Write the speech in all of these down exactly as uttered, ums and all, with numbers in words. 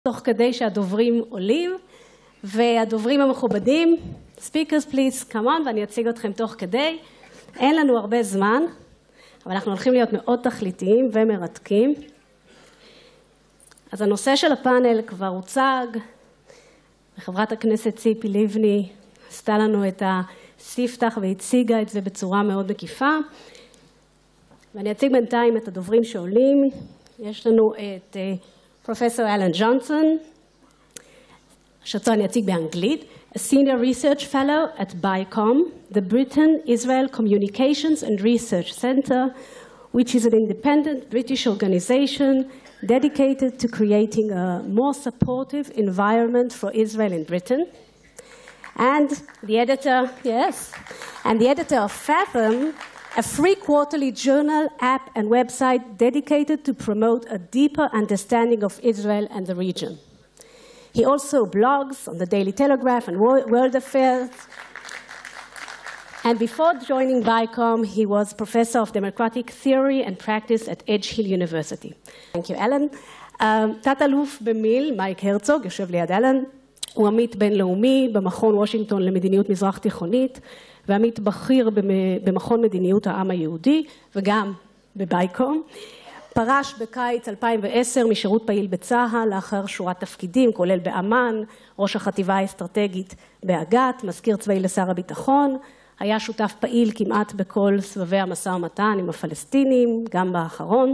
תוך כדי שהדוברים עולים, והדוברים המכובדים, speakers please, come on, ואני אציג אתכם תוך כדי. אין לנו הרבה זמן, אבל אנחנו הולכים להיות מאוד תכליתיים ומרתקים. אז הנושא של הפאנל כבר הוצג, וחברת הכנסת ציפי לבני עשתה לנו את הספתח והציגה את זה בצורה מאוד מקיפה. ואני אציג בינתיים את הדוברים שעולים. יש לנו את פרופסור אלן ג'ונסון, שאותו אני אציג באנגלית, a senior research fellow at BICOM, the Britain-Israel Communications and Research Center, which is an independent British organization dedicated to creating a more supportive environment for Israel in Britain. And the editor, yes, and the editor of Fathom, a free quarterly journal, app, and website dedicated to promote a deeper understanding of Israel and the region. He also blogs on the Daily Telegraph and World Affairs. And before joining BICOM, he was professor of democratic theory and practice at Edge Hill University. Thank you, Alan. תת-אלוף במיל, מייק הרצוג, יושב ליד אלן, הוא עמית בינלאומי במכון וושינגטון למדיניות מזרח תיכונית, ועמית בכיר במכון מדיניות העם היהודי, וגם בבייקום. פרש בקיץ אלפיים ועשר משירות פעיל בצה"ל, לאחר שורת תפקידים, כולל באמ"ן, ראש החטיבה האסטרטגית באג"ת, מזכיר צבאי לשר הביטחון, היה שותף פעיל כמעט בכל סבבי המשא ומתן עם הפלסטינים, גם באחרון.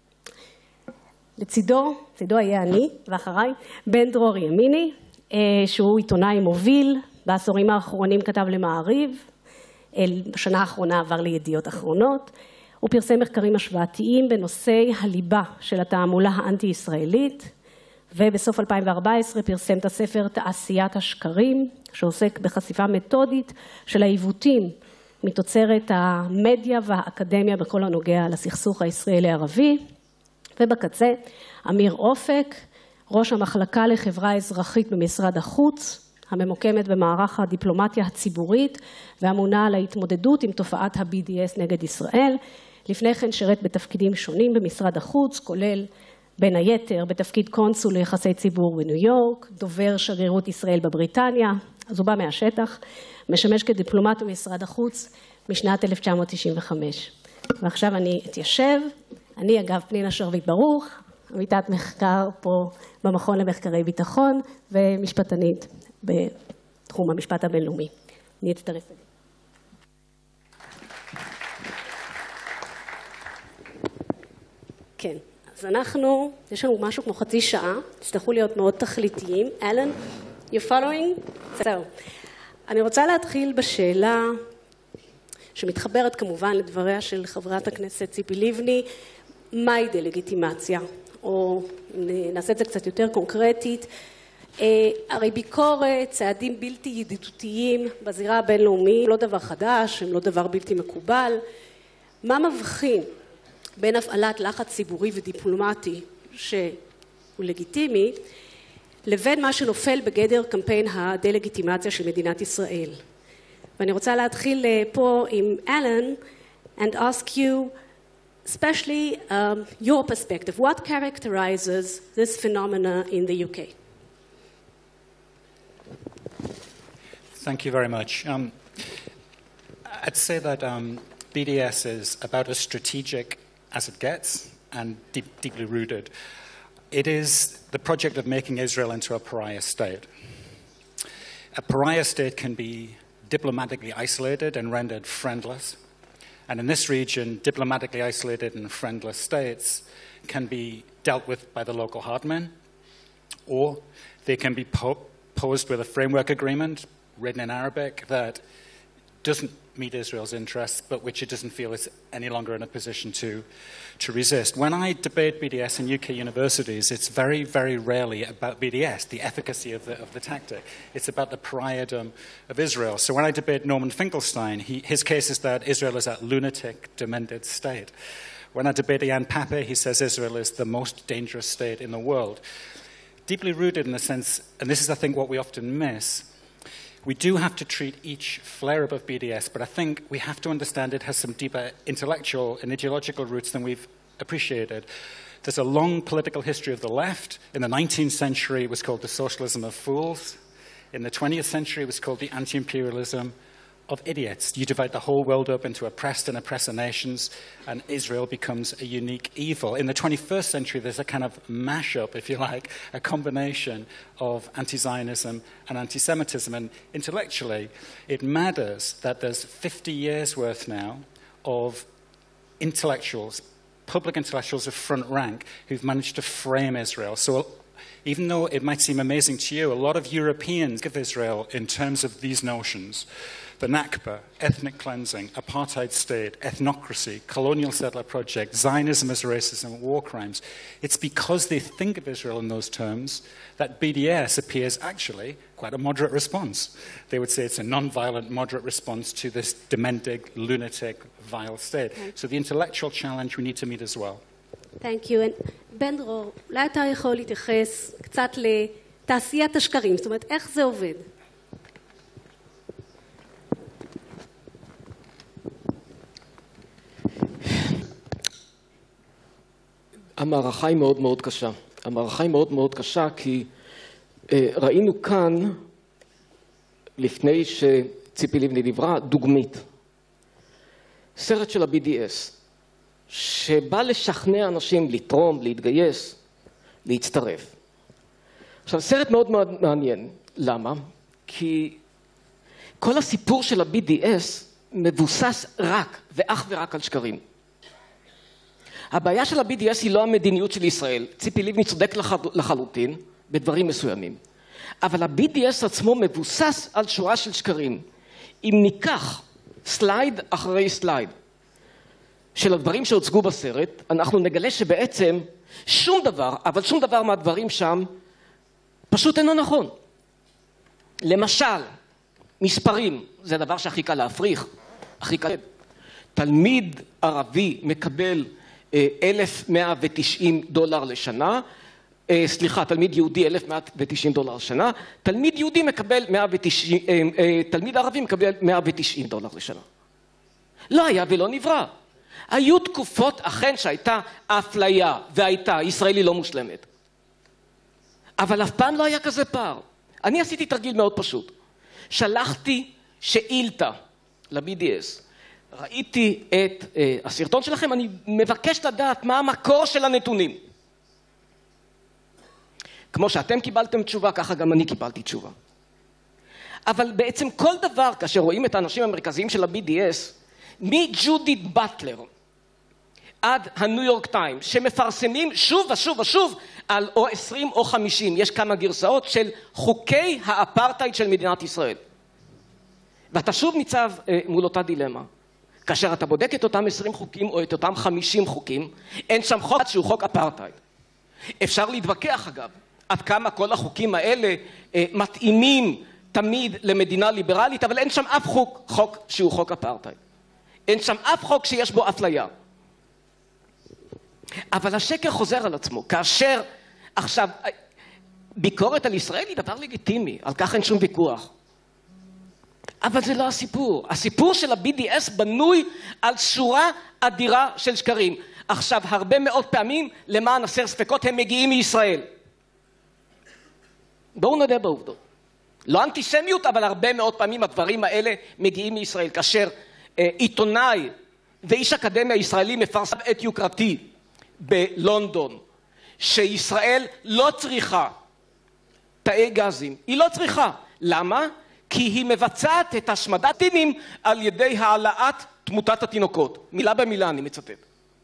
לצידו, לצידו היה אני, ואחריי, בן דרור ימיני, שהוא עיתונאי מוביל, בעשורים האחרונים כתב למעריב, בשנה האחרונה עבר לידיעות אחרונות, הוא פרסם מחקרים השוואתיים בנושאי הליבה של התעמולה האנטי-ישראלית, ובסוף אלפיים וארבע עשרה פרסם את הספר תעשיית השקרים, שעוסק בחשיפה מתודית של העיוותים מתוצרת המדיה והאקדמיה בכל הנוגע לסכסוך הישראלי-ערבי. ובקצה, אמיר אופק, ראש המחלקה לחברה אזרחית במשרד החוץ, הממוקמת במערך הדיפלומטיה הציבורית, והמונה על ההתמודדות עם תופעת ה-בי די אס נגד ישראל. לפני כן שירת בתפקידים שונים במשרד החוץ, כולל בין היתר בתפקיד קונסול ליחסי ציבור בניו יורק, דובר שגרירות ישראל בבריטניה, אז הוא בא מהשטח, משמש כדיפלומט במשרד החוץ משנת אלף תשע מאות תשעים וחמש. ועכשיו אני אתיישב, אני אגב פנינה שרביט ברוך, עמיתת מחקר פה במכון למחקרי ביטחון, ומשפטנית בתחום המשפט הבינלאומי. אני אצטרף לזה. כן, אז אנחנו, יש לנו משהו כמו חצי שעה, תצטרכו להיות מאוד תכליתיים. אלן, you following? זהו. אני רוצה להתחיל בשאלה שמתחברת כמובן לדבריה של חברת הכנסת ציפי לבני, מהי דה-לגיטימציה? או נעשה את זה קצת יותר קונקרטית, הרי ביקורת, צעדים בלתי ידידותיים בזירה הבינלאומית, לא דבר חדש, הם לא דבר בלתי מקובל. מה מבחין בין הפעלת לחץ ציבורי ודיפלומטי שהוא לגיטימי, לבין מה שנופל בגדר קמפיין הדה-לגיטימציה של מדינת ישראל? ואני רוצה להתחיל פה עם אלן, and ask you, especially um, your perspective, what characterizes this phenomena in the U K? Thank you very much. Um, I'd say that um, B D S is about as strategic as it gets and deep, deeply rooted. It is the project of making Israel into a pariah state. A pariah state can be diplomatically isolated and rendered friendless. And in this region, diplomatically isolated and friendless states can be dealt with by the local hardmen, or they can be po posed with a framework agreement written in Arabic that doesn't meet Israel's interests, but which it doesn't feel is any longer in a position to, to resist. When I debate B D S in U K universities, it's very, very rarely about B D S, the efficacy of the, of the tactic. It's about the pariahdom of Israel. So when I debate Norman Finkelstein, he, his case is that Israel is a lunatic, demented state. When I debate Ian Pape, he says Israel is the most dangerous state in the world. Deeply rooted in the sense, and this is I think what we often miss, we do have to treat each flare-up of B D S, but I think we have to understand it has some deeper intellectual and ideological roots than we've appreciated. there's a long political history of the left. In the nineteenth century, it was called the socialism of fools. In the twentieth century, it was called the anti-imperialism of idiots. You divide the whole world up into oppressed and oppressor nations, and Israel becomes a unique evil. In the twenty-first century, there's a kind of mashup, if you like, a combination of anti-Zionism and anti-Semitism. And intellectually, it matters that there's fifty years worth now of intellectuals, public intellectuals of front rank, who've managed to frame Israel. So even though it might seem amazing to you, a lot of Europeans give Israel in terms of these notions. The Nakba, ethnic cleansing, apartheid state, ethnocracy, colonial settler project, Zionism as racism, war crimes. It's because they think of Israel in those terms that B D S appears actually quite a moderate response. They would say it's a non-violent, moderate response to this demented, lunatic, vile state. Okay. So the intellectual challenge we need to meet as well. Thank you. And בן דרור, אולי אתה יכול להתייחס קצת לתעשיית השקרים, זאת אומרת, איך זה עובד? המערכה היא מאוד מאוד קשה. המערכה היא מאוד מאוד קשה כי אה, ראינו כאן, לפני שציפי לבני דיברה, דוגמית. סרט של ה-בי די אס, שבא לשכנע אנשים לתרום, להתגייס, להצטרף. עכשיו, סרט מאוד מאוד מעניין. למה? כי כל הסיפור של ה-בי די אס מבוסס רק ואך ורק על שקרים. הבעיה של ה-בי די אס היא לא המדיניות של ישראל. ציפי לבני צודק לחלוטין בדברים מסוימים. אבל ה-בי די אס עצמו מבוסס על שורה של שקרים. אם ניקח סלייד אחרי סלייד של הדברים שהוצגו בסרט, אנחנו נגלה שבעצם שום דבר, אבל שום דבר מהדברים שם פשוט אינו נכון. למשל, מספרים, זה דבר שהכי קל להפריך, הכי קל. תלמיד ערבי מקבל אלף מאה ותשעים דולר לשנה, סליחה, תלמיד יהודי אלף מאה ותשעים דולר לשנה, תלמיד יהודי מקבל מאה ותשעים, תלמיד ערבי מקבל מאה ותשעים דולר לשנה. לא היה ולא נברא. היו תקופות אכן שהייתה אפליה והייתה ישראלי לא מושלמת. אבל אף פעם לא היה כזה פער. אני עשיתי תרגיל מאוד פשוט. שלחתי שאילתה ל-בי די אס. ראיתי את uh, הסרטון שלכם, אני מבקש לדעת מה המקור של הנתונים. כמו שאתם קיבלתם תשובה, ככה גם אני קיבלתי תשובה. אבל בעצם כל דבר, כאשר רואים את האנשים המרכזיים של ה-בי די אס, מג'ודית באטלר עד הניו יורק טיימס, שמפרסמים שוב ושוב ושוב על או עשרים או חמישים, יש כמה גרסאות של חוקי האפרטהייד של מדינת ישראל. ואתה שוב ניצב אה, מול אותה דילמה. כאשר אתה בודק את אותם עשרים חוקים או את אותם חמישים חוקים, אין שם חוק שהוא חוק אפרטהייד. אפשר להתווכח אגב, עד כמה כל החוקים האלה אה, מתאימים תמיד למדינה ליברלית, אבל אין שם אף חוק, חוק שהוא חוק אפרטהייד. אין שם אף חוק שיש בו אפליה. אבל השקר חוזר על עצמו. כאשר עכשיו, ביקורת על ישראל היא דבר לגיטימי, על כך אין שום ויכוח. אבל זה לא הסיפור. הסיפור של ה-בי די אס בנוי על שורה אדירה של שקרים. עכשיו, הרבה מאוד פעמים, למען הסר ספקות, הם מגיעים מישראל. בואו נדע בעובדות. לא אנטישמיות, אבל הרבה מאוד פעמים הדברים האלה מגיעים מישראל. כאשר אה, עיתונאי ואיש אקדמיה ישראלי מפרסם את יוקרתי בלונדון, שישראל לא צריכה תאי גזים. היא לא צריכה. למה? כי היא מבצעת את השמדת טינים על ידי העלאת תמותת התינוקות. מילה במילה אני מצטט.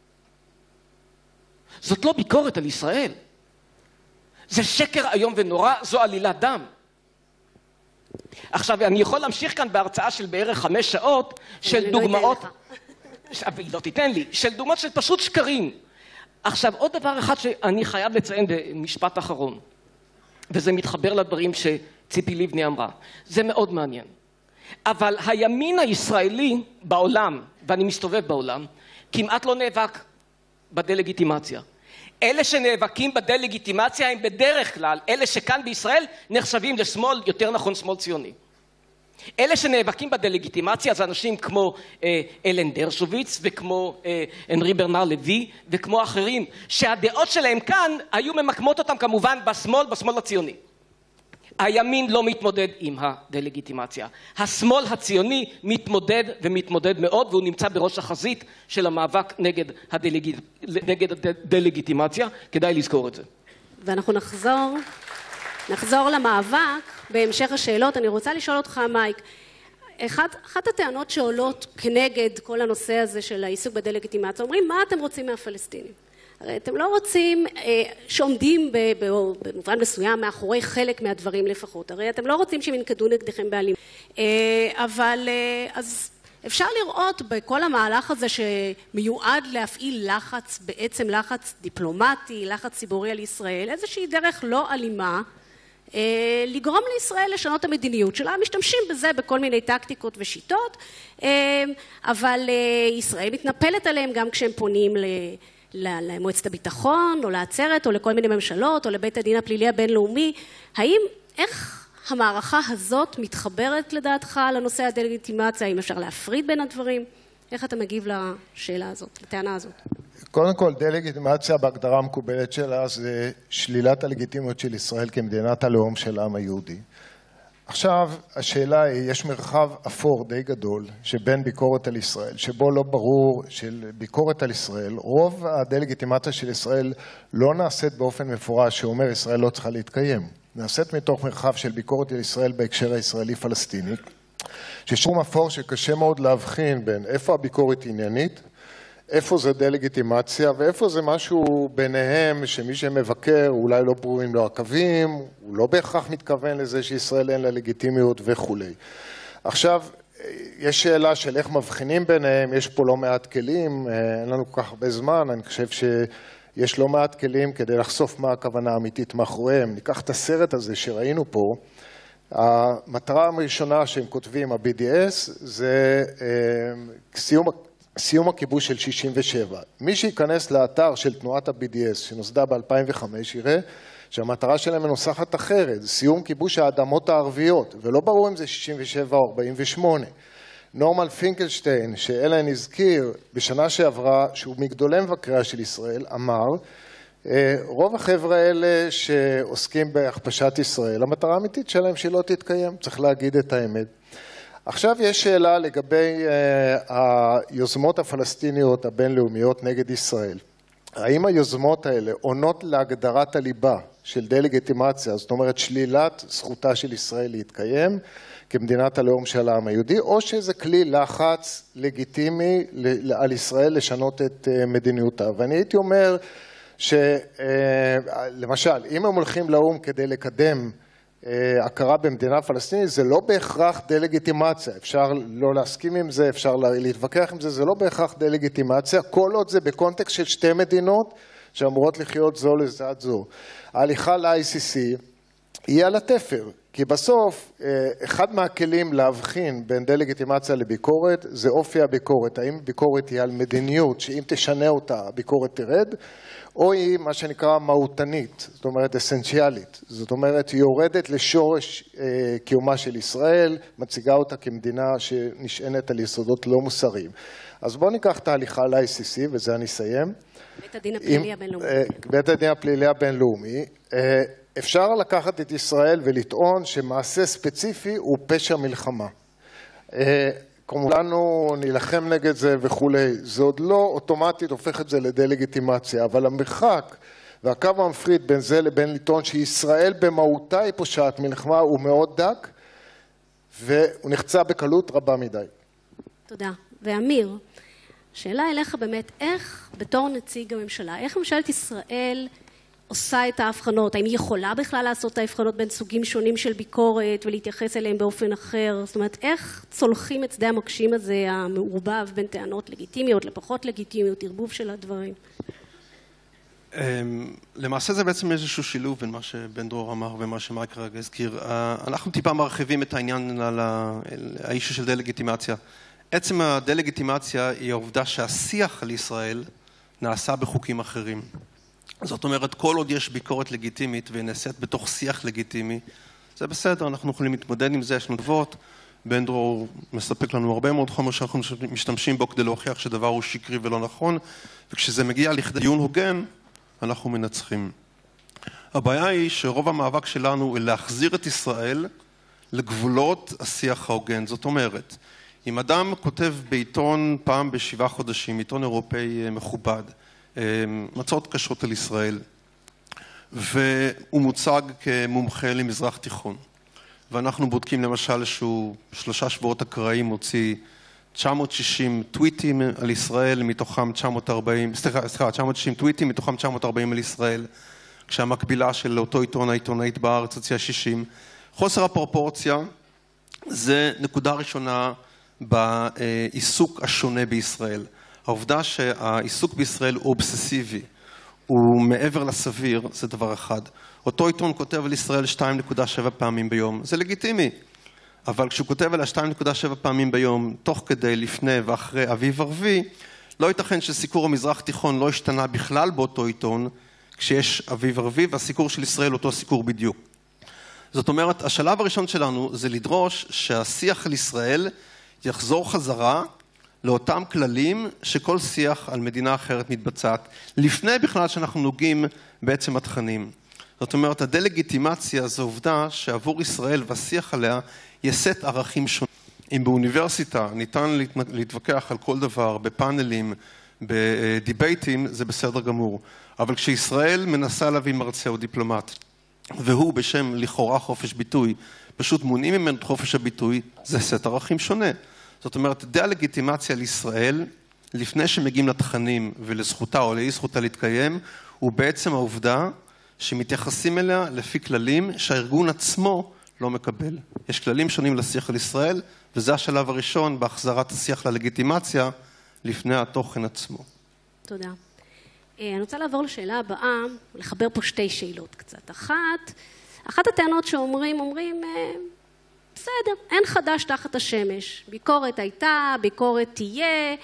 זאת לא ביקורת על ישראל. זה שקר היום ונורא, זו עלילת דם. עכשיו, אני יכול להמשיך כאן בהרצאה של בערך חמש שעות של דוגמאות... אבל לא תיתן לי, של דוגמאות של פשוט שקרים. עכשיו, עוד דבר אחד שאני חייב לציין במשפט אחרון, וזה מתחבר לדברים שציפי לבני אמרה. זה מאוד מעניין. אבל הימין הישראלי בעולם, ואני מסתובב בעולם, כמעט לא נאבק בדה-לגיטימציה. אלה שנאבקים בדה-לגיטימציה הם בדרך כלל, אלה שכאן בישראל נחשבים לשמאל, יותר נכון שמאל ציוני. אלה שנאבקים בדה-לגיטימציה זה אנשים כמו אה, אלן דרשוביץ וכמו אה, הנרי ברנר לוי וכמו אחרים, שהדעות שלהם כאן היו ממקמות אותם כמובן בשמאל, בשמאל הציוני. הימין לא מתמודד עם הדה-לגיטימציה. השמאל הציוני מתמודד ומתמודד מאוד, והוא נמצא בראש החזית של המאבק נגד הדלג... נגד הדה-לגיטימציה. כדאי לזכור את זה. ואנחנו נחזור, נחזור למאבק בהמשך השאלות. אני רוצה לשאול אותך, מייק, אחת, אחת הטענות שעולות כנגד כל הנושא הזה של העיסוק בדה-לגיטימציה, אומרים, מה אתם רוצים מהפלסטינים? הרי אתם לא רוצים, שעומדים במובן מסוים מאחורי חלק מהדברים לפחות, הרי אתם לא רוצים שהם ינקדו נגדכם באלימות. אבל אז אפשר לראות בכל המהלך הזה שמיועד להפעיל לחץ, בעצם לחץ דיפלומטי, לחץ ציבורי על ישראל, איזושהי דרך לא אלימה, לגרום לישראל לשנות את המדיניות שלה, משתמשים בזה בכל מיני טקטיקות ושיטות, אבל ישראל מתנפלת עליהם גם כשהם פונים ל... למועצת הביטחון, או לעצרת, או לכל מיני ממשלות, או לבית הדין הפלילי הבינלאומי. האם, איך המערכה הזאת מתחברת לדעתך לנושא הדה-לגיטימציה? האם אפשר להפריד בין הדברים? איך אתה מגיב לשאלה הזאת, לטענה הזאת? קודם כל, דה-לגיטימציה בהגדרה המקובלת שלה זה שלילת הלגיטימיות של ישראל כמדינת הלאום של העם היהודי. עכשיו, השאלה היא, יש מרחב אפור די גדול שבין ביקורת על ישראל, שבו לא ברור של ביקורת על ישראל, רוב הדה-לגיטימציה של ישראל לא נעשית באופן מפורש שאומר ישראל לא צריכה להתקיים. נעשית מתוך מרחב של ביקורת על ישראל בהקשר הישראלי-פלסטיני, ששום אפור שקשה מאוד להבחין בין איפה הביקורת עניינית, איפה זה דה-לגיטימציה, ואיפה זה משהו ביניהם שמי שמבקר אולי לא ברורים לו הקווים, הוא לא בהכרח מתכוון לזה שישראל אין לה לגיטימיות וכו'. עכשיו, יש שאלה של איך מבחינים ביניהם, יש פה לא מעט כלים, אין לנו כל כך הרבה זמן, אני חושב שיש לא מעט כלים כדי לחשוף מה הכוונה האמיתית מאחוריהם. ניקח את הסרט הזה שראינו פה, המטרה הראשונה שהם כותבים, ה-בי די אס, זה סיום סיום הכיבוש של שישים ושבע. מי שייכנס לאתר של תנועת ה-בי די אס שנוסדה ב-אלפיים וחמש יראה שהמטרה שלהם מנוסחת אחרת, סיום כיבוש האדמות הערביות, ולא ברור אם זה שישים ושבע או ארבעים ושמונה. נורמן פינקלשטיין, שאלן הזכיר בשנה שעברה, שהוא מגדולי מבקריה של ישראל, אמר, רוב החבר'ה האלה שעוסקים בהכפשת ישראל, המטרה האמיתית שלהם שלא תתקיים, צריך להגיד את האמת. עכשיו יש שאלה לגבי uh, היוזמות הפלסטיניות הבינלאומיות נגד ישראל. האם היוזמות האלה עונות להגדרת הליבה של דה-לגיטימציה, זאת אומרת שלילת זכותה של ישראל להתקיים כמדינת הלאום של העם היהודי, או שזה כלי לחץ לגיטימי על ישראל לשנות את uh, מדיניותה. ואני הייתי אומר שלמשל, uh, אם הם הולכים לאום כדי לקדם הכרה במדינה פלסטינית, זה לא בהכרח דה-לגיטימציה, אפשר לא להסכים עם זה, אפשר להתווכח עם זה, זה לא בהכרח דה-לגיטימציה, כל עוד זה בקונטקסט של שתי מדינות שאמורות לחיות זו לצד זו. ההליכה ל-איי סי סי היא על התפר, כי בסוף אחד מהכלים להבחין בין דה-לגיטימציה לביקורת זה אופי הביקורת, האם ביקורת היא על מדיניות שאם תשנה אותה הביקורת תרד, או היא מה שנקרא מהותנית, זאת אומרת אסנציאלית, זאת אומרת היא יורדת לשורש אה, קיומה של ישראל, מציגה אותה כמדינה שנשענת על יסודות לא מוסריים. אז בואו ניקח את ההליכה ל-איי סי סי, וזה אני אסיים. בית הדין הפלילי הבינלאומי. אה, בית הדין הפלילי הבינלאומי, אה, אפשר לקחת את ישראל ולטעון שמעשה ספציפי הוא פשע מלחמה. אה, כולנו נלחם נגד זה וכולי, זה עוד לא אוטומטית הופך את זה לדה-לגיטימציה, אבל המרחק והקו המפריד בין זה לבין לטעון שישראל במהותה היא פושעת מלחמה הוא מאוד דק, והוא נחצה בקלות רבה מדי. תודה. ואמיר, שאלה אליך באמת, איך בתור נציג הממשלה, איך ממשלת ישראל עושה את ההבחנות? האם היא יכולה בכלל לעשות את ההבחנות בין סוגים שונים של ביקורת ולהתייחס אליהם באופן אחר? זאת אומרת, איך צולחים את שדה המקשים הזה המעורבב בין טענות לגיטימיות לפחות לגיטימיות, ערבוב של הדברים? למעשה זה בעצם איזשהו שילוב בין מה שבן דרור אמר ומה שמייק רגע הזכיר. אנחנו טיפה מרחיבים את העניין על האישו של דה-לגיטימציה. עצם הדה-לגיטימציה היא העובדה שהשיח על ישראל נעשה בחוקים אחרים. זאת אומרת, כל עוד יש ביקורת לגיטימית ונעשית בתוך שיח לגיטימי, זה בסדר, אנחנו יכולים להתמודד עם זה, יש לנו תגובות, בן דרור מספק לנו הרבה מאוד חומר שאנחנו משתמשים בו כדי להוכיח שדבר הוא שקרי ולא נכון, וכשזה מגיע לכדי דיון הוגן, אנחנו מנצחים. הבעיה היא שרוב המאבק שלנו הוא להחזיר את ישראל לגבולות השיח ההוגן. זאת אומרת, אם אדם כותב בעיתון פעם בשבעה חודשים, עיתון אירופאי מכובד, מצאות קשות על ישראל, והוא מוצג כמומחה למזרח תיכון, ואנחנו בודקים למשל שהוא שלושה שבועות אקראיים מוציא תשע מאות ושישים טוויטים על ישראל, מתוכם תשע מאות וארבעים, סליחה, סליחה, תשע מאות ושישים טוויטים, מתוכם תשע מאות וארבעים על ישראל, כשהמקבילה של אותו עיתון, העיתונאית בארץ, הוציאה שישים. חוסר הפרופורציה זה נקודה ראשונה בעיסוק השונה בישראל. העובדה שהעיסוק בישראל הוא אובססיבי, הוא מעבר לסביר, זה דבר אחד. אותו עיתון כותב על ישראל שתיים נקודה שבע פעמים ביום, זה לגיטימי. אבל כשהוא כותב עליה שתיים נקודה שבע פעמים ביום, תוך כדי, לפני ואחרי אביב ערבי, לא ייתכן שסיקור המזרח תיכון לא השתנה בכלל באותו עיתון, כשיש אביב ערבי, והסיקור של ישראל אותו סיקור בדיוק. זאת אומרת, השלב הראשון שלנו זה לדרוש שהשיח על ישראל יחזור חזרה לאותם כללים שכל שיח על מדינה אחרת מתבצעת, לפני בכלל שאנחנו נוגעים בעצם התכנים. זאת אומרת, הדלגיטימציה זו עובדה שעבור ישראל והשיח עליה יש סט ערכים שונים. אם באוניברסיטה ניתן להתווכח על כל דבר, בפאנלים, בדיבייטים, זה בסדר גמור. אבל כשישראל מנסה להביא מרצה או דיפלומט, והוא בשם לכאורה חופש ביטוי, פשוט מונעים ממנו את חופש הביטוי, זה סט ערכים שונה. זאת אומרת, דה-לגיטימציה לישראל, לפני שמגיעים לתכנים ולזכותה או לאי זכותה להתקיים, הוא בעצם העובדה שמתייחסים אליה לפי כללים שהארגון עצמו לא מקבל. יש כללים שונים לשיח על ישראל, וזה השלב הראשון בהחזרת השיח ללגיטימציה לפני התוכן עצמו. תודה. אני רוצה לעבור לשאלה הבאה, לחבר פה שתי שאלות קצת. אחת, אחת הטענות שאומרים, אומרים, בסדר, אין חדש תחת השמש. ביקורת הייתה, ביקורת תהיה,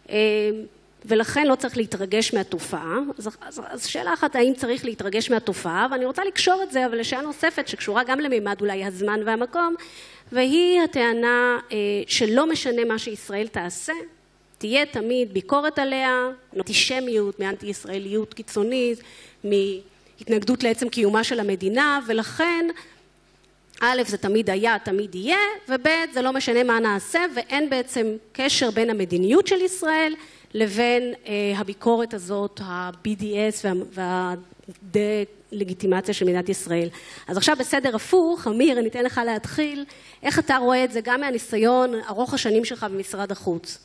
ולכן לא צריך להתרגש מהתופעה. אז, אז, אז שאלה אחת, האם צריך להתרגש מהתופעה? ואני רוצה לקשור את זה, אבל לשאלה נוספת שקשורה גם למימד אולי הזמן והמקום, והיא הטענה שלא משנה מה שישראל תעשה, תהיה תמיד ביקורת עליה, מאנטישמיות, מאנטי-ישראליות קיצונית, מהתנגדות לעצם קיומה של המדינה, ולכן א', זה תמיד היה, תמיד יהיה, וב', זה לא משנה מה נעשה, ואין בעצם קשר בין המדיניות של ישראל לבין אה, הביקורת הזאת, ה-בי די אס וה, והדה-לגיטימציה של מדינת ישראל. אז עכשיו בסדר הפוך, אמיר, אני אתן לך להתחיל, איך אתה רואה את זה גם מהניסיון ארוך השנים שלך במשרד החוץ?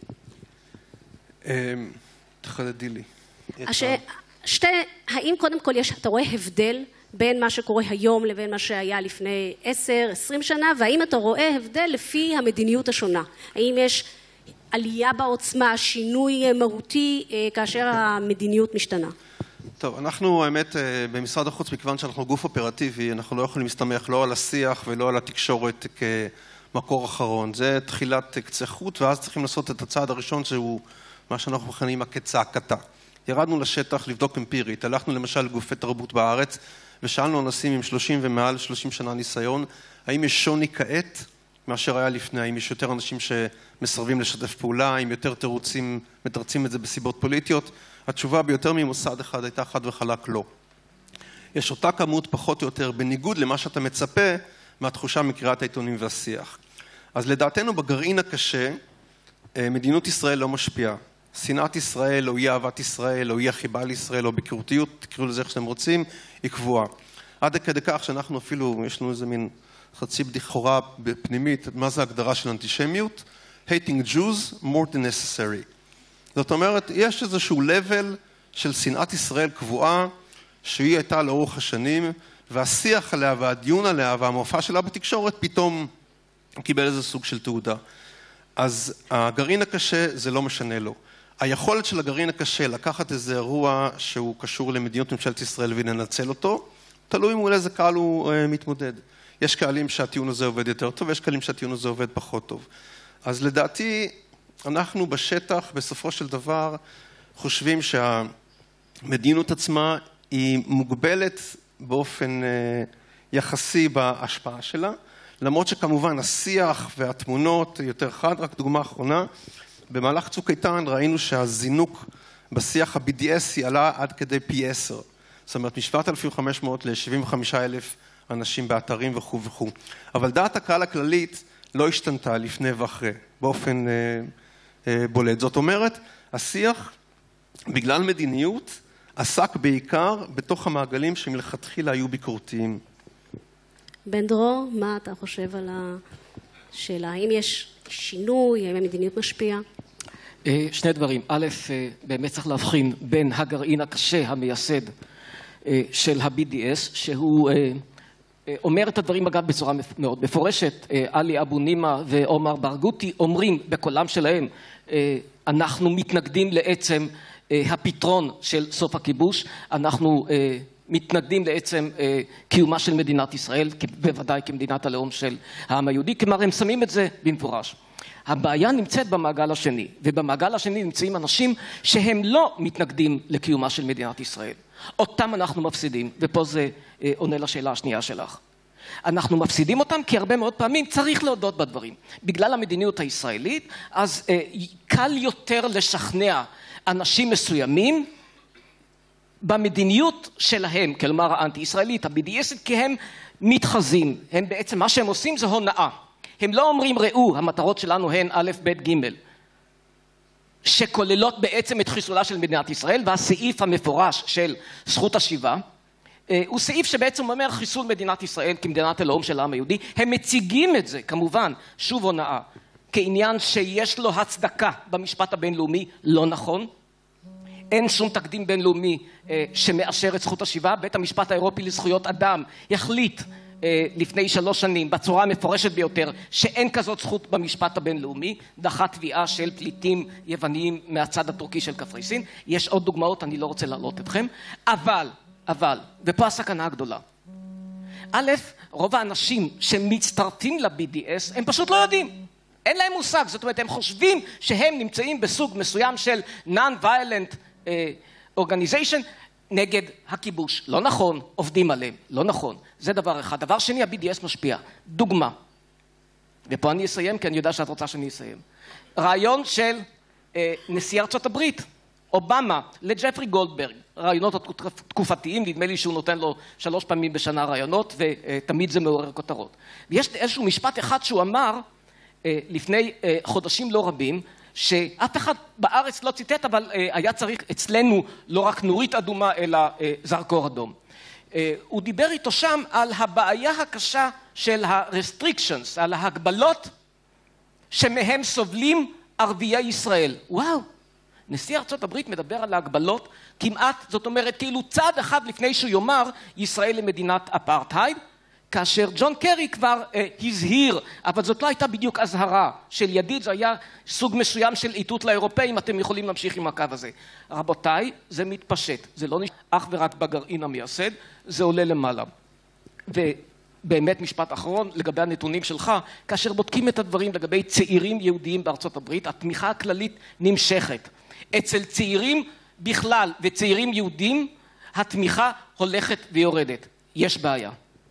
תחדדי לי. הש... שתי, האם קודם כל יש, אתה רואה הבדל בין מה שקורה היום לבין מה שהיה לפני עשר, עשרים שנה, והאם אתה רואה הבדל לפי המדיניות השונה? האם יש עלייה בעוצמה, שינוי מהותי כאשר המדיניות משתנה? טוב, אנחנו האמת במשרד החוץ, מכיוון שאנחנו גוף אופרטיבי, אנחנו לא יכולים להסתמך לא על השיח ולא על התקשורת כמקור אחרון. זה תחילת קצה חוט, ואז צריכים לעשות את הצעד הראשון שהוא מה שאנחנו מכנים כצעקתה. ירדנו לשטח לבדוק אמפירית, הלכנו למשל לגופי תרבות בארץ, ושאלנו אנשים עם שלושים ומעל שלושים שנה ניסיון, האם יש שוני כעת מאשר היה לפני, האם יש יותר אנשים שמסרבים לשתף פעולה, האם יותר תירוצים מתרצים את זה בסיבות פוליטיות? התשובה ביותר ממוסד אחד הייתה חד וחלק לא. יש אותה כמות פחות או יותר בניגוד למה שאתה מצפה מהתחושה מקריאת העיתונים והשיח. אז לדעתנו בגרעין הקשה, מדיניות ישראל לא משפיעה. שנאת ישראל או אי אהבת ישראל או אי החיבה לישראל או ביקורתיות, תקראו לזה איך שאתם רוצים, היא קבועה. עד כדי כך שאנחנו אפילו, יש לנו איזה מין חצי בדיחורה פנימית, מה זה ההגדרה של אנטישמיות? Hating Jews more than necessary. זאת אומרת, יש איזשהו level של שנאת ישראל קבועה, שהיא הייתה לאורך השנים, והשיח עליה והדיון עליה והמופע שלה בתקשורת פתאום קיבל איזה סוג של תעודה. אז הגרעין הקשה זה לא משנה לו. היכולת של הגרעין הקשה לקחת איזה אירוע שהוא קשור למדיניות ממשלת ישראל ולנצל אותו, תלוי מול איזה קהל הוא uh, מתמודד. יש קהלים שהטיעון הזה עובד יותר טוב, ויש קהלים שהטיעון הזה עובד פחות טוב. אז לדעתי, אנחנו בשטח, בסופו של דבר, חושבים שהמדיניות עצמה היא מוגבלת באופן uh, יחסי בהשפעה שלה. למרות שכמובן השיח והתמונות יותר חד. רק דוגמה אחרונה, במהלך צוק איתן ראינו שהזינוק בשיח ה-בי די אס עלה עד כדי פי עשר. זאת אומרת, מ-שבעת אלפים וחמש מאות ל-שבעים וחמישה אלף אנשים באתרים וכו' וכו'. אבל דעת הקהל הכללית לא השתנתה לפני ואחרי, באופן אה, אה, בולט. זאת אומרת, השיח, בגלל מדיניות, עסק בעיקר בתוך המעגלים שמלכתחילה היו ביקורתיים. בן דרור, מה אתה חושב על השאלה? האם יש שינוי, האם המדיניות משפיעה? שני דברים. א', באמת צריך להבחין בין הגרעין הקשה המייסד של ה-בי די אס, שהוא אומר את הדברים אגב בצורה מאוד מפורשת. עלי אבו נימה ועומר ברגותי אומרים בקולם שלהם, אנחנו מתנגדים לעצם הפתרון של סוף הכיבוש, אנחנו מתנגדים לעצם קיומה של מדינת ישראל, בוודאי כמדינת הלאום של העם היהודי, כלומר הם שמים את זה במפורש. הבעיה נמצאת במעגל השני, ובמעגל השני נמצאים אנשים שהם לא מתנגדים לקיומה של מדינת ישראל. אותם אנחנו מפסידים, ופה זה עונה לשאלה השנייה שלך. אנחנו מפסידים אותם כי הרבה מאוד פעמים צריך להודות בדברים. בגלל המדיניות הישראלית, אז קל יותר לשכנע אנשים מסוימים במדיניות שלהם, כלומר האנטי-ישראלית, ה-בי די אס, כי הם מתחזים. הם בעצם, מה שהם עושים זה הונאה. הם לא אומרים, ראו, המטרות שלנו הן א', ב', ג', שכוללות בעצם את חיסולה של מדינת ישראל, והסעיף המפורש של זכות השיבה, הוא סעיף שבעצם אומר חיסול מדינת ישראל כמדינת הלאום של העם היהודי. הם מציגים את זה, כמובן, שוב הונאה, כעניין שיש לו הצדקה במשפט הבינלאומי, לא נכון. אין שום תקדים בינלאומי שמאשר את זכות השיבה. בית המשפט האירופי לזכויות אדם יחליט לפני שלוש שנים בצורה המפורשת ביותר שאין כזאת זכות במשפט הבינלאומי, דחה תביעה של פליטים יווניים מהצד הטורקי של קפריסין. יש עוד דוגמאות, אני לא רוצה להעלות אתכם, אבל, אבל, ופה הסכנה הגדולה. א', רוב האנשים שמצטרפים ל-בי די אס הם פשוט לא יודעים. אין להם מושג, זאת אומרת, הם חושבים שהם נמצאים בסוג מסוים של non-violent organization נגד הכיבוש. לא נכון, עובדים עליהם, לא נכון. זה דבר אחד. דבר שני, ה-בי די אס משפיע. דוגמה. ופה אני אסיים, כי אני יודע שאת רוצה שאני אסיים. רעיון של אה, נשיא ארצות הברית, אובמה, לג'פרי גולדברג. רעיונות התקופתיים, נדמה לי שהוא נותן לו שלוש פעמים בשנה רעיונות, ותמיד זה מעורר כותרות. ויש איזשהו משפט אחד שהוא אמר, לפני חודשים לא רבים, שאף אחד בארץ לא ציטט, אבל היה צריך אצלנו לא רק נורית אדומה, אלא זרקור אדום. הוא דיבר איתו שם על הבעיה הקשה של ה-restrictions, על ההגבלות שמהם סובלים ערביי ישראל. וואו, נשיא ארצות הברית מדבר על ההגבלות כמעט, זאת אומרת, כאילו צעד אחד לפני שהוא יאמר ישראל למדינת אפרטהייד, כאשר ג'ון קרי כבר אה, הזהיר, אבל זאת לא הייתה בדיוק הזהרה של ידיד, זה היה סוג מסוים של איתות לאירופאים, אתם יכולים להמשיך עם הקו הזה. רבותיי, זה מתפשט, זה לא נשאר אך ורק בגרעין המייסד, זה עולה למעלה. ובאמת משפט אחרון לגבי הנתונים שלך, כאשר בודקים את הדברים לגבי צעירים יהודיים בארצות הברית, התמיכה הכללית נמשכת. אצל צעירים בכלל וצעירים יהודים, התמיכה הולכת ויורדת. יש בעיה.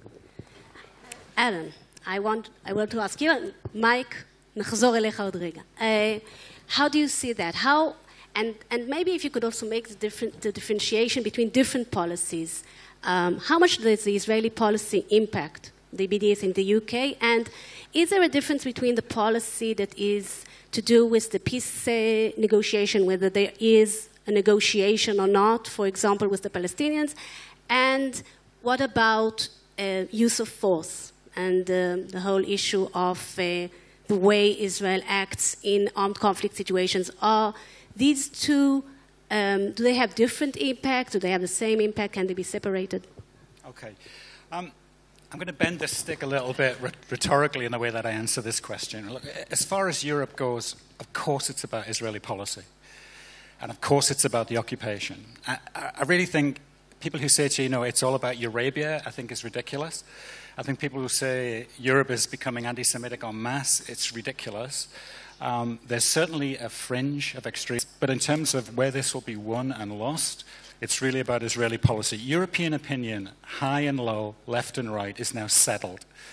Alan, I want, I want to ask you, Mike, נחזור אליך עוד רגע. Uh, how do you see that? How, and, and maybe if you could also make the, different, the differentiation between different policies. Um, how much does the Israeli policy impact the B D S in the U K? And is there a difference between the policy that is to do with the peace uh, negotiation, whether there is a negotiation or not, for example, with the Palestinians? And what about uh, use of force? And uh, the whole issue of uh, the way Israel acts in armed conflict situations. Are these two, um, do they have different impact? Do they have the same impact? Can they be separated? Okay. Um, I'm going to bend this stick a little bit rhetorically in the way that I answer this question. Look, as far as Europe goes, of course it's about Israeli policy. And of course it's about the occupation. I, I really think people who say to you, know, it's all about Eurabia, I think is ridiculous. I think people who say Europe is becoming anti-Semitic en masse, it's ridiculous. Um, there's certainly a fringe of extremes, but in terms of where this will be won and lost, it's really about Israeli policy. European opinion, high and low, left and right, is now settled.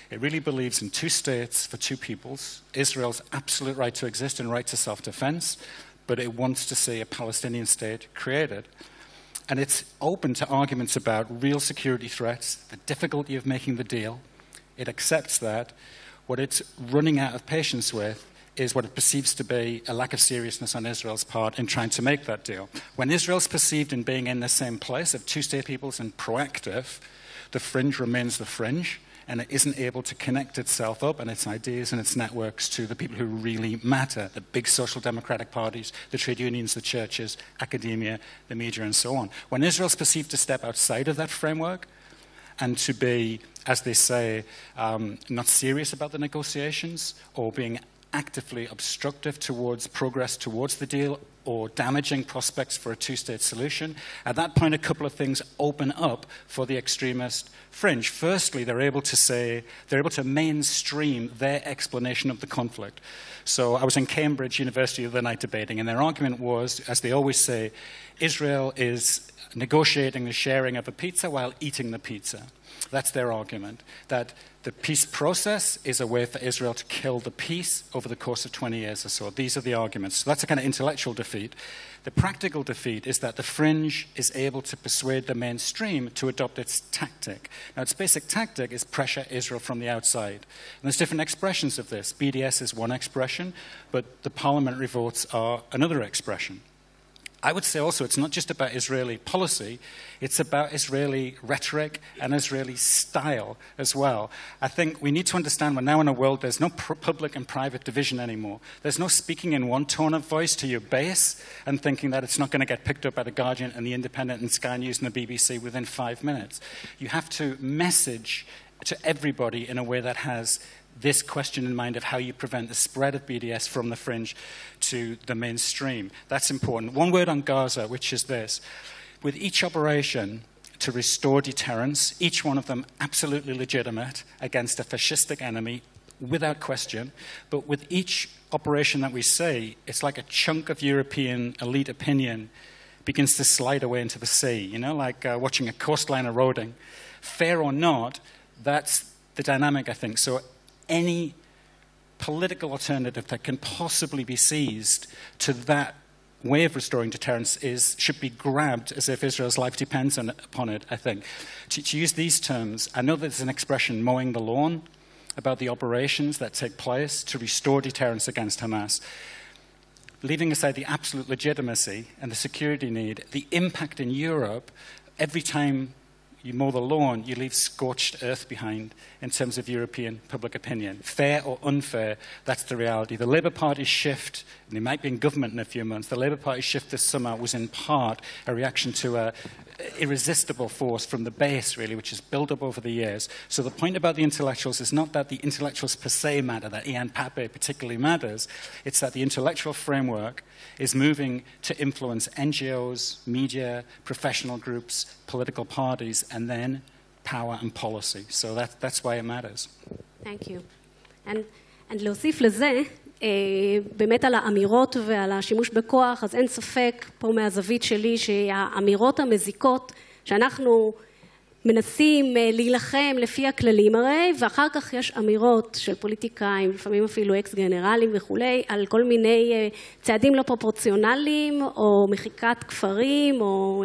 It really believes in two states for two peoples, Israel's absolute right to exist and right to self-defense, but it wants to see a Palestinian state created. And it's open to arguments about real security threats, the difficulty of making the deal. It accepts that. What it's running out of patience with is what it perceives to be a lack of seriousness on Israel's part in trying to make that deal. When Israel's perceived in being in the same place of two-state peoples and proactive, the fringe remains the fringe, and it isn't able to connect itself up and its ideas and its networks to the people who really matter, the big social democratic parties, the trade unions, the churches, academia, the media, and so on. When Israel's perceived to step outside of that framework and to be, as they say, um, not serious about the negotiations or being actively obstructive towards progress towards the deal or damaging prospects for a two-state solution, at that point a couple of things open up for the extremist fringe. Firstly, they're able to say, they're able to mainstream their explanation of the conflict. So I was in Cambridge University the other night debating, and their argument was, as they always say, Israel is negotiating the sharing of a pizza while eating the pizza. That's their argument, that the peace process is a way for Israel to kill the peace over the course of twenty years or so. These are the arguments. So that's a kind of intellectual defeat. The practical defeat is that the fringe is able to persuade the mainstream to adopt its tactic. Now, its basic tactic is pressure Israel from the outside. And there's different expressions of this. B D S is one expression, but the parliamentary votes are another expression. I would say also it's not just about Israeli policy, it's about Israeli rhetoric and Israeli style as well. I think we need to understand we're now in a world there's no public and private division anymore. There's no speaking in one tone of voice to your base and thinking that it's not going to get picked up by The Guardian and The Independent and Sky News and the B B C within five minutes. You have to message to everybody in a way that has this question in mind of how you prevent the spread of B D S from the fringe to the mainstream. That's important. One word on Gaza, which is this. With each operation to restore deterrence, each one of them absolutely legitimate against a fascistic enemy, without question, but with each operation that we say, it's like a chunk of European elite opinion begins to slide away into the sea, you know, like uh, watching a coastline eroding. Fair or not, that's the dynamic, I think. So any political alternative that can possibly be seized to that way of restoring deterrence is, should be grabbed as if Israel's life depends on, upon it, I think. To, to use these terms, I know there's an expression, mowing the lawn, about the operations that take place to restore deterrence against Hamas. Leaving aside the absolute legitimacy and the security need, the impact in Europe, every time you mow the lawn, you leave scorched earth behind in terms of European public opinion. Fair or unfair, that's the reality. The Labour Party's shift, and they might be in government in a few months, the Labour Party's shift this summer was in part a reaction to a irresistible force from the base, really, which has built up over the years. So the point about the intellectuals is not that the intellectuals per se matter, that Ian Pape particularly matters. It's that the intellectual framework is moving to influence N G Os, media, professional groups, political parties, and then power and policy. So that, that's why it matters. Thank you. And, and להוסיף לזה, באמת על האמירות ועל השימוש בכוח, אז אין ספק פה מהזווית שלי שהאמירות המזיקות שאנחנו מנסים להילחם לפי הכללים הרי, ואחר כך יש אמירות של פוליטיקאים, לפעמים אפילו אקס גנרלים וכולי, על כל מיני צעדים לא פרופורציונליים, או מחיקת כפרים, או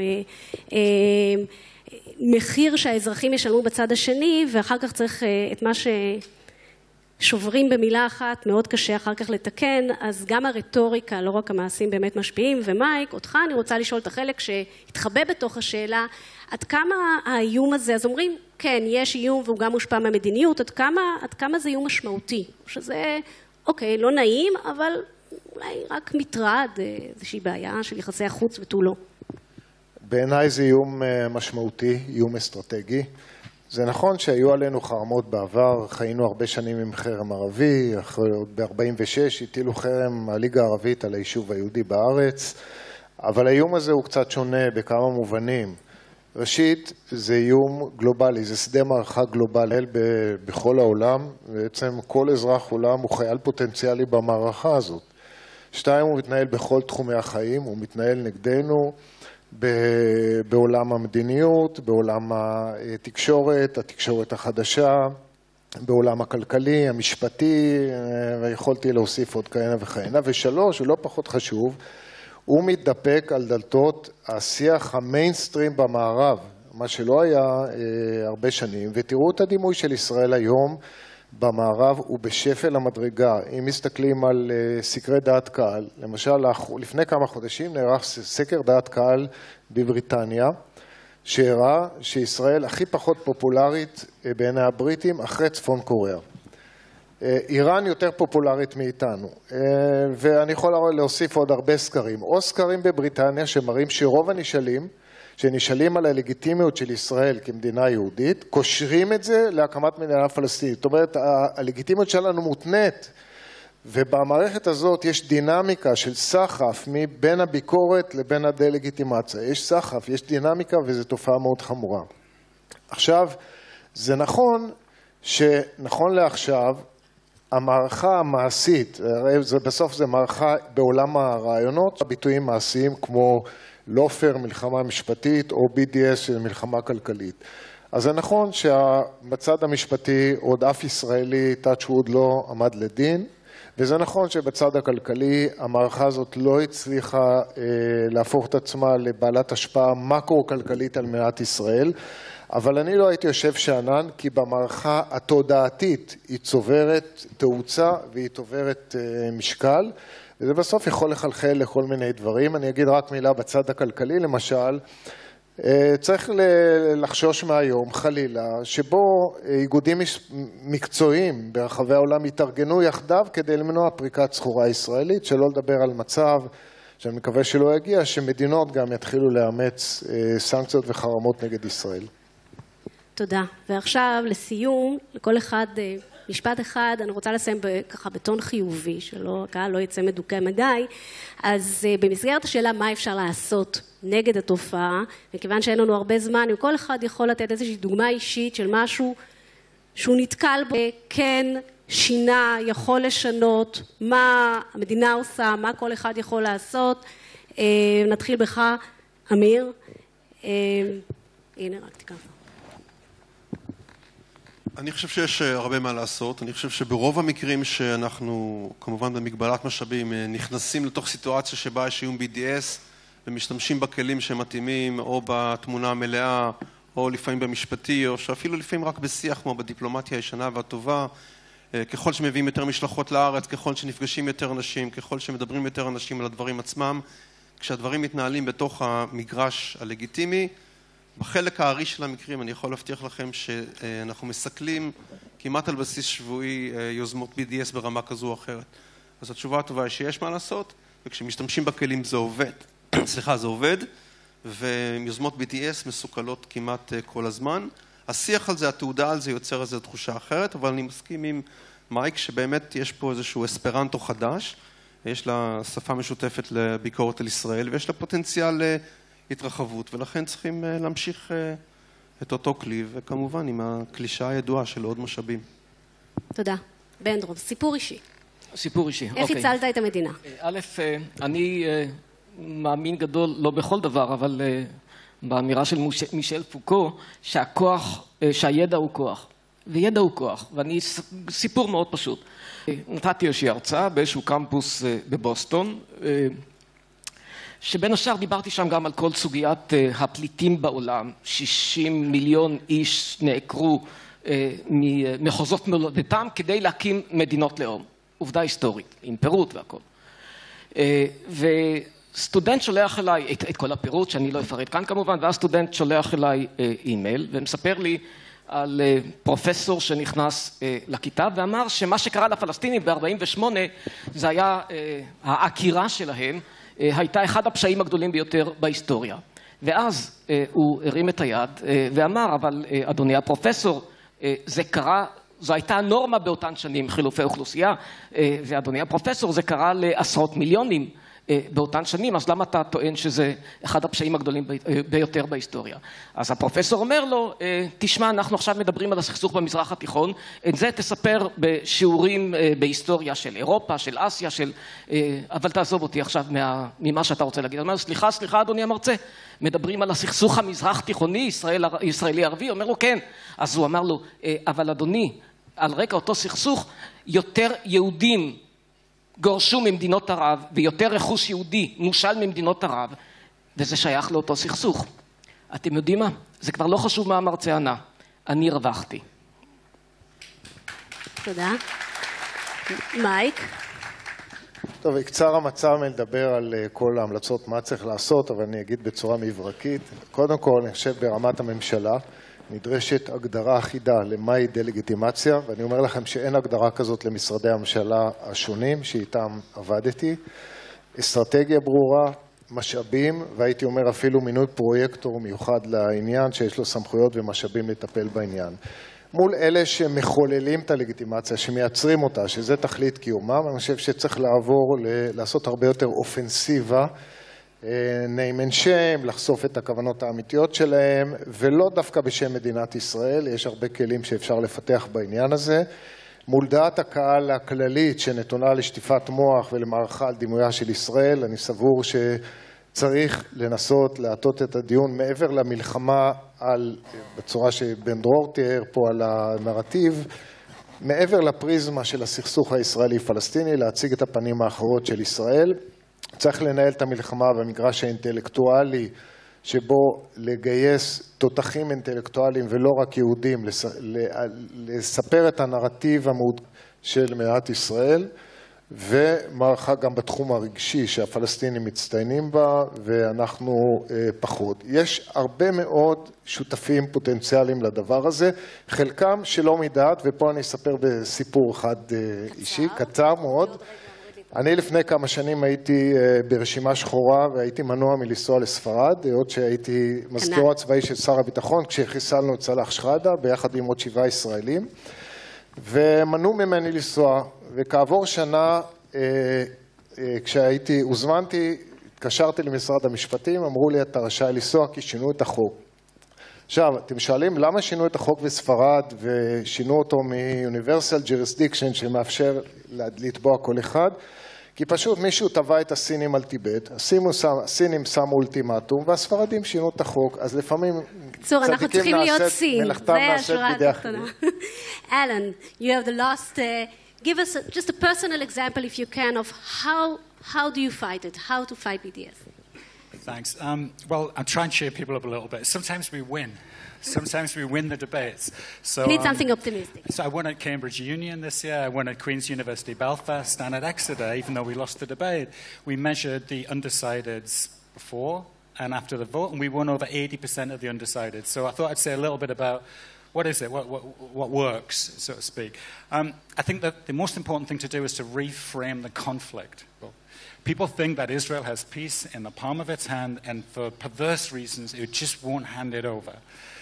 מחיר שהאזרחים ישלמו בצד השני, ואחר כך צריך את מה ש... שוברים במילה אחת, מאוד קשה אחר כך לתקן, אז גם הרטוריקה, לא רק המעשים באמת משפיעים, ומייק, אותך אני רוצה לשאול את החלק שהתחבא בתוך השאלה, עד כמה האיום הזה, אז אומרים, כן, יש איום והוא גם מושפע מהמדיניות, עד כמה, עד כמה זה איום משמעותי, שזה, אוקיי, לא נעים, אבל אולי רק מטרד, איזושהי בעיה של יחסי החוץ ותו לא. בעיניי זה איום משמעותי, איום אסטרטגי. זה נכון שהיו עלינו חרמות בעבר, חיינו הרבה שנים עם חרם ערבי, ב-ארבעים ושש הטילו חרם הליגה הערבית על היישוב היהודי בארץ, אבל האיום הזה הוא קצת שונה בכמה מובנים. ראשית, זה איום גלובלי, זה שדה מערכה גלובלי בכל העולם, בעצם כל אזרח עולם הוא חייל פוטנציאלי במערכה הזאת. שתיים, הוא מתנהל בכל תחומי החיים, הוא מתנהל נגדנו, בעולם המדיניות, בעולם התקשורת, התקשורת החדשה, בעולם הכלכלי, המשפטי, ויכולתי להוסיף עוד כהנה וכהנה. ושלוש, ולא פחות חשוב, הוא מתדפק על דלתות השיח המיינסטרים במערב, מה שלא היה אה, הרבה שנים, ותראו את הדימוי של ישראל היום במערב הוא בשפל המדרגה. אם מסתכלים על אה, סקרי דעת קהל, למשל לפני כמה חודשים נערך סקר דעת קהל בבריטניה, שהראה שישראל הכי פחות פופולרית אה, בעיני הבריטים אחרי צפון קוריאה. איראן יותר פופולרית מאיתנו, ואני יכול להוסיף עוד הרבה סקרים, או סקרים בבריטניה שמראים שרוב הנשאלים, שנשאלים על הלגיטימיות של ישראל כמדינה יהודית, קושרים את זה להקמת מדינה פלסטינית. זאת אומרת, הלגיטימיות שלנו מותנית, ובמערכת הזאת יש דינמיקה של סחף מבין הביקורת לבין הדה-לגיטימציה. יש סחף, יש דינמיקה, וזו תופעה מאוד חמורה. עכשיו, זה נכון שנכון לעכשיו, המערכה המעשית, זה, בסוף זה מערכה בעולם הרעיונות, ביטויים מעשיים כמו לופר, מלחמה משפטית, או בי די אס, מלחמה כלכלית. אז זה נכון שבצד המשפטי עוד אף ישראלי, טאצ'ווד, לא עמד לדין, וזה נכון שבצד הכלכלי המערכה הזאת לא הצליחה אה, להפוך את עצמה לבעלת השפעה מקרו-כלכלית על מדינת ישראל, אבל אני לא הייתי יושב שענן, כי במערכה התודעתית היא צוברת תאוצה והיא צוברת אה, משקל, וזה בסוף יכול לחלחל לכל מיני דברים. אני אגיד רק מילה בצד הכלכלי, למשל, אה, צריך לחשוש מהיום, חלילה, שבו איגודים מקצועיים ברחבי העולם יתארגנו יחדיו כדי למנוע פריקת סחורה ישראלית, שלא לדבר על מצב שאני מקווה שלא יגיע, שמדינות גם יתחילו לאמץ אה, סנקציות וחרמות נגד ישראל. תודה. ועכשיו לסיום, לכל אחד משפט אחד, אני רוצה לסיים ככה בטון חיובי, שלא, הקהל לא יצא מדוכא מדי. אז במסגרת השאלה מה אפשר לעשות נגד התופעה, מכיוון שאין לנו הרבה זמן, אם כל אחד יכול לתת איזושהי דוגמה אישית של משהו שהוא נתקל בו, כן, שינה, יכול לשנות, מה המדינה עושה, מה כל אחד יכול לעשות. נתחיל בך, אמיר. הנה, רק תקף. אני חושב שיש הרבה מה לעשות. אני חושב שברוב המקרים שאנחנו, כמובן במגבלת משאבים, נכנסים לתוך סיטואציה שבה יש איום בי די אס ומשתמשים בכלים שמתאימים או בתמונה המלאה או לפעמים במשפטי או שאפילו לפעמים רק בשיח כמו בדיפלומטיה הישנה והטובה. ככל שמביאים יותר משלחות לארץ, ככל שנפגשים יותר אנשים, ככל שמדברים יותר אנשים על הדברים עצמם, כשהדברים מתנהלים בתוך המגרש הלגיטימי, בחלק הארי של המקרים אני יכול להבטיח לכם שאנחנו מסכלים כמעט על בסיס שבועי יוזמות בי די אס ברמה כזו או אחרת. אז התשובה הטובה היא שיש מה לעשות, וכשמשתמשים בכלים זה עובד. סליחה, זה עובד, ויוזמות בי די אס מסוכלות כמעט כל הזמן. השיח על זה, התעודה על זה יוצר איזו תחושה אחרת, אבל אני מסכים עם מייק שבאמת יש פה איזשהו אספרנטו חדש, יש לה שפה משותפת לביקורת על ישראל, ויש לה פוטנציאל התרחבות, ולכן צריכים להמשיך את אותו כלי, וכמובן עם הקלישה הידועה של עוד משאבים. תודה. בנדרוב, סיפור אישי. סיפור אישי, איך אוקיי. הצלת את המדינה? א', אני מאמין גדול, לא בכל דבר, אבל באמירה של מישל פוקו, שהכוח, שהידע הוא כוח, וידע הוא כוח, ואני, סיפור מאוד פשוט. נתתי איזושהי הרצאה באיזשהו קמפוס בבוסטון, שבין השאר דיברתי שם גם על כל סוגיית הפליטים בעולם. שישים מיליון איש נעקרו ממחוזות מולדתם כדי להקים מדינות לאום. עובדה היסטורית, עם פירוט והכל. וסטודנט שולח אליי את, את כל הפירוט, שאני לא אפרט כאן כמובן, ואז סטודנט שולח אליי אימייל, ומספר לי על פרופסור שנכנס לכיתה, ואמר שמה שקרה לפלסטינים ב-ארבעים ושמונה, זה היה העקירה שלהם, הייתה אחד הפשעים הגדולים ביותר בהיסטוריה. ואז הוא הרים את היד ואמר, אבל אדוני הפרופסור, זה קרה, זו הייתה נורמה באותן שנים, חילופי אוכלוסייה, ואדוני הפרופסור, זה קרה לעשרות מיליונים באותן שנים, אז למה אתה טוען שזה אחד הפשעים הגדולים ביותר בהיסטוריה? אז הפרופסור אומר לו, תשמע, אנחנו עכשיו מדברים על הסכסוך במזרח התיכון, את זה תספר בשיעורים בהיסטוריה של אירופה, של אסיה, של... אבל תעזוב אותי עכשיו מה... ממה שאתה רוצה להגיד. הוא אומר, סליחה, סליחה, אדוני המרצה, מדברים על הסכסוך המזרח תיכוני, ישראל... ישראלי ערבי? הוא אומר לו, כן. אז הוא אמר לו, אבל אדוני, על רקע אותו סכסוך, יותר יהודים גורשו ממדינות ערב, ויותר רכוש יהודי מושל ממדינות ערב, וזה שייך לאותו סכסוך. אתם יודעים מה? זה כבר לא חשוב מה המרצה ענה. אני הרווחתי. תודה. מייק? טוב, יקצר המצע מלדבר על כל ההמלצות מה צריך לעשות, אבל אני אגיד בצורה מברקית. קודם כל, אני חושב ברמת הממשלה, נדרשת הגדרה אחידה למהי דה-לגיטימציה, ואני אומר לכם שאין הגדרה כזאת למשרדי הממשלה השונים שאיתם עבדתי. אסטרטגיה ברורה, משאבים, והייתי אומר אפילו מינוי פרויקטור מיוחד לעניין שיש לו סמכויות ומשאבים לטפל בעניין. מול אלה שמחוללים את הלגיטימציה, שמייצרים אותה, שזה תכלית קיומם, אני חושב שצריך לעבור, לעשות הרבה יותר אופנסיבה, name and shame, לחשוף את הכוונות האמיתיות שלהם, ולא דווקא בשם מדינת ישראל, יש הרבה כלים שאפשר לפתח בעניין הזה. מול דעת הקהל הכללית שנתונה לשטיפת מוח ולמערכה על דימויה של ישראל, אני סבור שצריך לנסות להטות את הדיון מעבר למלחמה על, בצורה שבן דרור תיאר פה על הנרטיב, מעבר לפריזמה של הסכסוך הישראלי-פלסטיני, להציג את הפנים האחרות של ישראל. צריך לנהל את המלחמה במגרש האינטלקטואלי, שבו לגייס תותחים אינטלקטואליים ולא רק יהודים, לספר את הנרטיב המעוד של מדינת ישראל, ומערכה גם בתחום הרגשי שהפלסטינים מצטיינים בה, ואנחנו פחות. יש הרבה מאוד שותפים פוטנציאליים לדבר הזה, חלקם שלא מדעת, ופה אני אספר בסיפור אחד אישי, קצר מאוד. אני לפני כמה שנים הייתי ברשימה שחורה והייתי מנוע מלנסוע לספרד, עוד שהייתי מזכירו הצבאי של שר הביטחון, כשחיסלנו את סלאח שחאדה ביחד עם עוד שבעה ישראלים, ומנעו ממני לנסוע, וכעבור שנה, כשהייתי, הוזמנתי, התקשרתי למשרד המשפטים, אמרו לי אתה רשאי לנסוע כי שינו את החוק. עכשיו, אתם שואלים למה שינו את החוק בספרד ושינו אותו מ-Universal Jurisdiction שמאפשר לתבוע כל אחד? כי פשוט מישהו טבע את הסינים על טיבט, הסינים שמו אולטימטום והספרדים שינו את החוק, אז לפעמים צור, אנחנו צריכים להיות סין, זה השורה התחתונה. Alan, you have the last, uh, give us a, just a personal example if you can of how, how do you fight it, how to fight B D S. Thanks. Um, well, I'm trying to cheer people up a little bit. Sometimes we win. Sometimes we win the debates. So, you need um, something optimistic. So I won at Cambridge Union this year. I won at Queen's University Belfast and at Exeter, even though we lost the debate. We measured the undecideds before and after the vote, and we won over eighty percent of the undecideds. So I thought I'd say a little bit about what is it, what, what, what works, so to speak. Um, I think that the most important thing to do is to reframe the conflict. Well, people think that Israel has peace in the palm of its hand, and for perverse reasons, it just won't hand it over.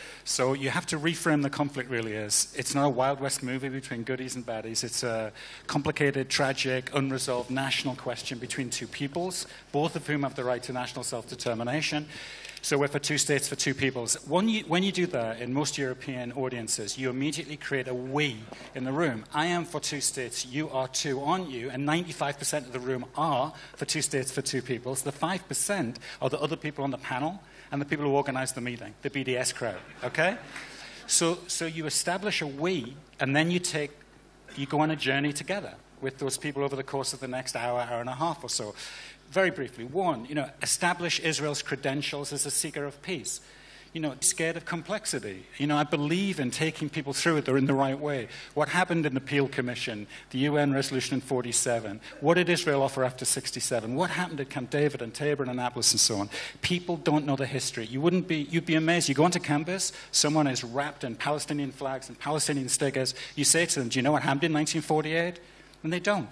So you have to reframe the conflict really is. It's not a Wild West movie between goodies and baddies. It's a complicated, tragic, unresolved national question between two peoples, both of whom have the right to national self-determination. So we're for two states, for two peoples. When you, when you do that in most European audiences, you immediately create a we in the room. I am for two states, you are too, aren't you? And ninety-five percent of the room are for two states, for two peoples. The five percent are the other people on the panel and the people who organize the meeting, the B D S crowd, okay? So, so you establish a we, and then you take, you go on a journey together with those people over the course of the next hour, hour and a half or so. Very briefly, one, you know, establish Israel's credentials as a seeker of peace. You know, scared of complexity. You know, I believe in taking people through it in the right way. What happened in the Peel Commission, the U N resolution in forty-seven? What did Israel offer after sixty-seven? What happened at Camp David and Tabor and Annapolis and so on? People don't know the history. You wouldn't be, you'd be amazed. You go onto campus, someone is wrapped in Palestinian flags and Palestinian stickers. You say to them, do you know what happened in nineteen forty-eight? And they don't.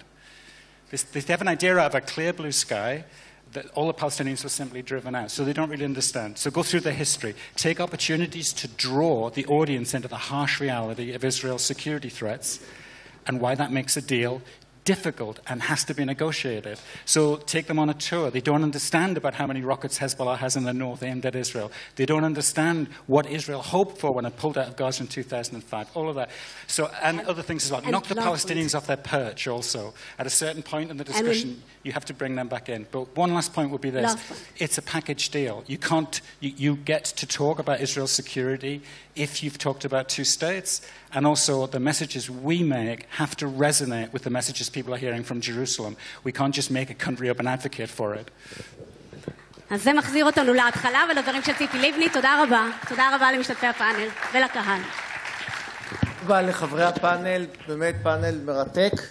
They have an idea of a clear blue sky, that all the Palestinians were simply driven out, so they don't really understand. So go through the history. Take opportunities to draw the audience into the harsh reality of Israel's security threats and why that makes a deal difficult and has to be negotiated. So take them on a tour. They don't understand about how many rockets Hezbollah has in the north aimed at Israel. They don't understand what Israel hoped for when it pulled out of Gaza in two thousand five. All of that. So, and, and other things as well. Knock the Palestinians off their perch also. At a certain point in the discussion, you have to bring them back in. But one last point would be this. It's a package deal. You can't, you, you get to talk about Israel's security if you've talked about two states. And also the messages we make have to resonate with the messages people are hearing from Jerusalem. We can't just make a country up and advocate for it. אז זה מחזיר אותנו להתחלה ולדברים של ציפי לבני. תודה רבה. תודה רבה למשתתפי הפאנל ולקהל. תודה רבה לחברי הפאנל, באמת פאנל מרתק.